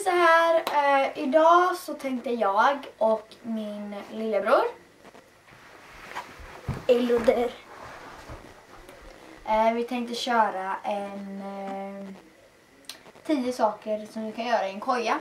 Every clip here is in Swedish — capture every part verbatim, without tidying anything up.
så här, eh, idag så tänkte jag och min lillebror Eloder. Eh, vi tänkte köra en eh, tio saker som du kan göra i en koja.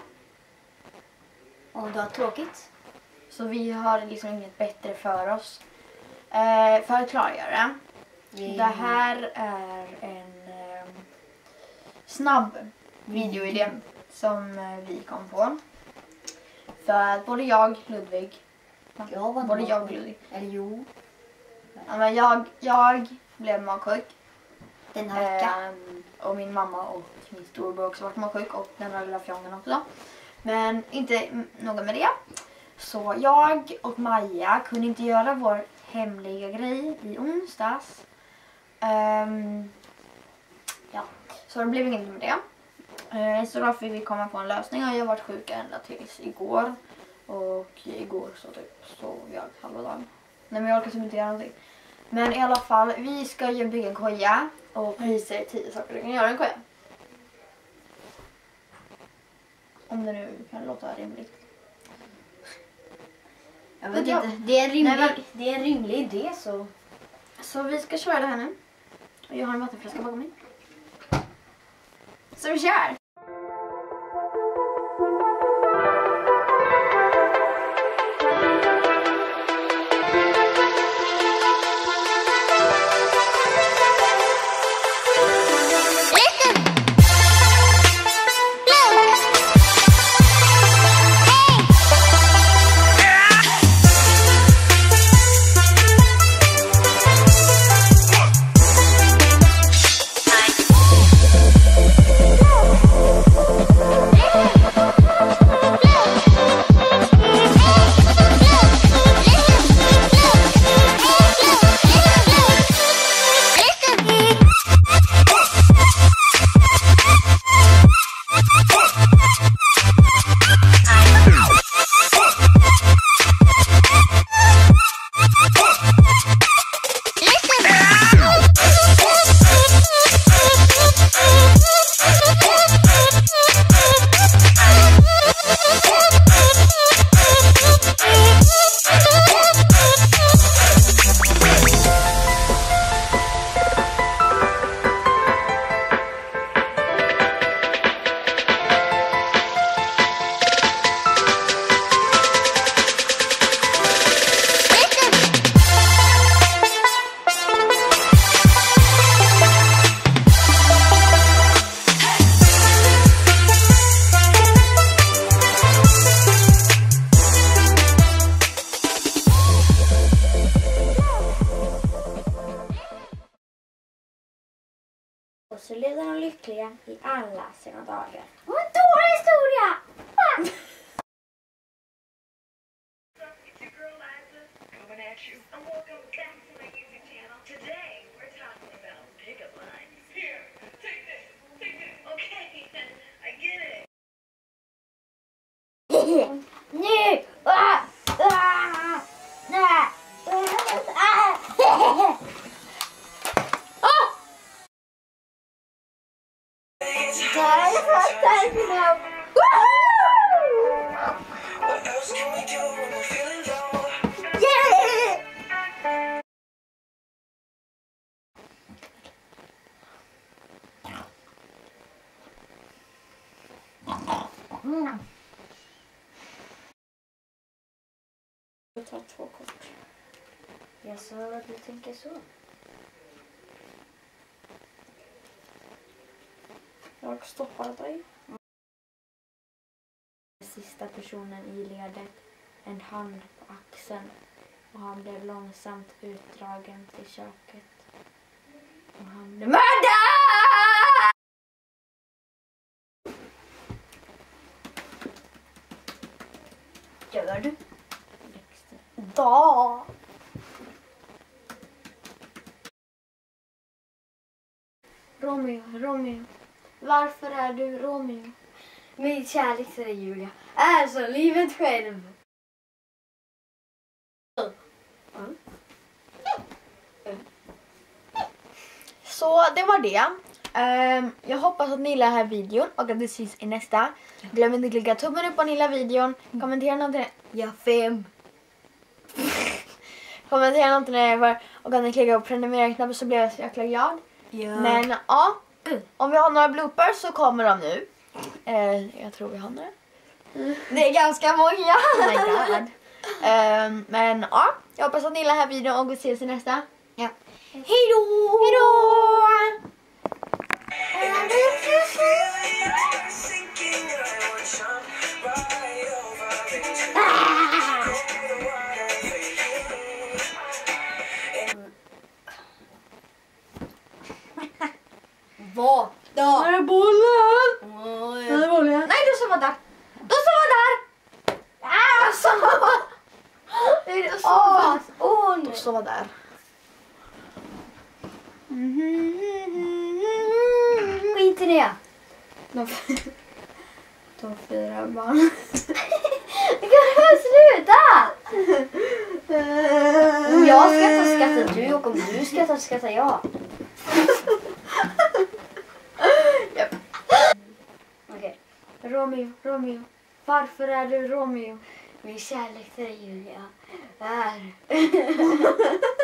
Om du har tråkigt. Så vi har liksom inget bättre för oss. Eh, för att klargöra. Mm. Det här är en eh, snabb videoidé mm. som eh, vi kom på. För att både jag, Ludvig, jag var både jag och Ludvig. Eller jo. Ja, men jag, jag blev magsjuk. Den här veckan. Eh, och min mamma och min storbror också varit magsjuk. Och den där lilla fjongen också. Men inte något med det. Så jag och Maja kunde inte göra vår hemliga grej i onsdags. Um, ja, så det blev inget med det. Uh, så då fick vi komma på en lösning och jag har varit sjuk ända tills igår. Och igår så typ sov jag halva dagen. Nej, men jag orkar inte göra någonting. Men i alla fall, vi ska ju bygga en koja och visa er tio saker du kan göra i en koja. Om det nu kan låta rimligt. Jag vet inte. Det är en rimlig, Nej, men, det är en rimlig idé så. Så vi ska köra det här nu. Och jag har en vattenflaska bakom mig. Så vi kör! Och så levde de lyckliga i alla sina dagar. Vad en dålig historia! Ah! Nu! Ah! Ah! Ah! Ah! Mm. Jag tar två kort. Ja, så du tänker så. Jag stoppar dig. Sista personen i ledet, en hand på axeln, och han blev långsamt utdragen till köket. Och han blev mördad! Gör du? Dexter. Da! Romeo, Romeo. Varför är du Romeo? Min kärlek till dig, Julia, är som livet själv. Så det var det. Ehm, jag hoppas att ni gillar den här videon och att vi ses i nästa. Glöm inte att klicka tummen upp om ni gillar videon. Kommentera någonting. Ja, fem. Kommentera någonting när det är och att ni klickar på prenumerera-knappen så blir jag så jäkla glad. Ja. Men ja, om vi har några bloopers så kommer de nu. Eh, jag tror vi har några. Det är ganska många. Oh my god. Ehm, men ja, jag hoppas att ni gillar den här videon och vi ses i nästa. Ja. Hejdå! Hejdå! Vad? Då? Är det bollen? Oj. Är det bollen? Nej, du som var där. Du som var där! Ah, som var... Det är så Åh. fast. Åh, Du nej. som var där. Skit i det. De, de fyra barn. Det kan väl sluta? Om jag skrattar skrattar du och om du skrattar skrattar jag. Japp. Okej. Romeo, Romeo. Varför är du Romeo? Min kärlek till dig, Julia, är...